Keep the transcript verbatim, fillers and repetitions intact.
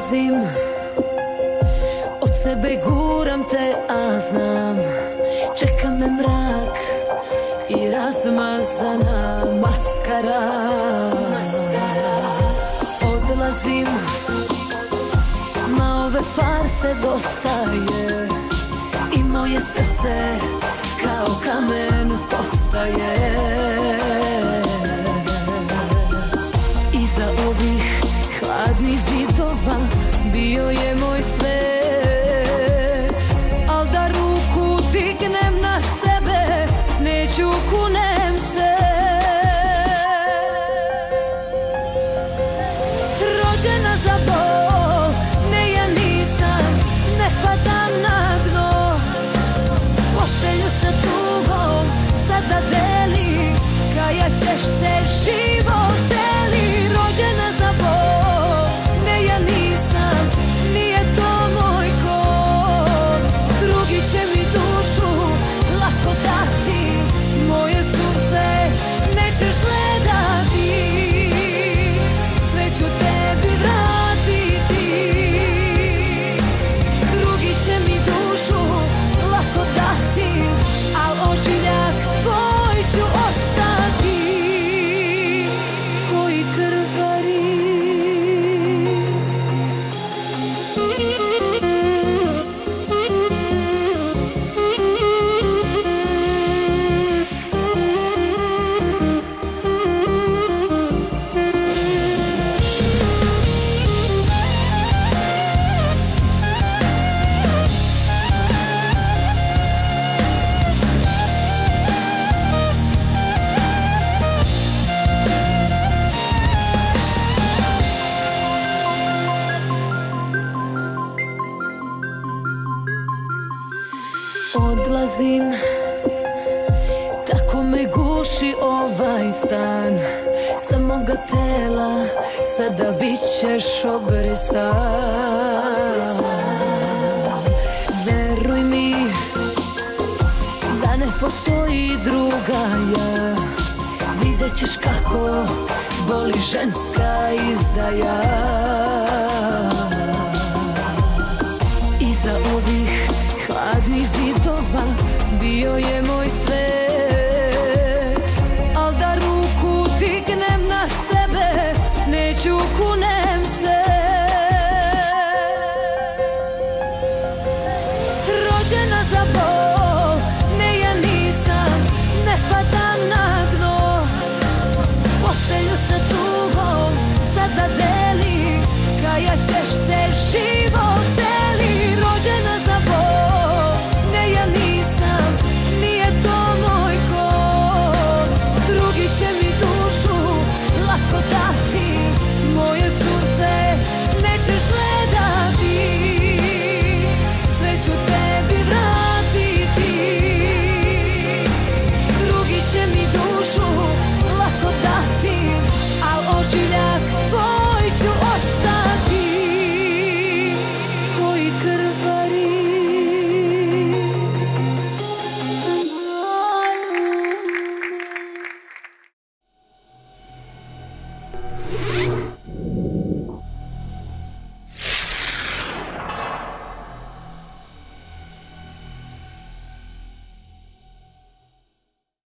odlazim, od sebe guram te, a znam čeka me mrak i razmazana maskara. Odlazim, ma ove farse dosta je i moje srce kao kamen postaje. Iza ovih hladnih zidova bio je moj svet, al da ruku dignem na sebe neću, kunem se. Rođena za bol, ne ja nisam, ne padam na dno. Postelju sa tugom sada deli, kajaćeš se život celi. Rođena za bol, ne ja nisam, nije to moj kod. Drugi će mi dušu lako dati, moje suze nećeš gledati. Sve ću tebi vratiti, drugi će mi dušu lako dati, al ožiljak tvoj ću ostati koji krvari. Odlazim, tako me guši ovaj stan. Sa moga tela sada bit ćeš obrisan. Veruj mi da ne postoji druga ja, vidjet ćeš kako boli ženska izdaja. Iza ovih hladnih zidova bio je moj svet, al da ruku dignem na sebe neću, kunem se. Rođena za bol,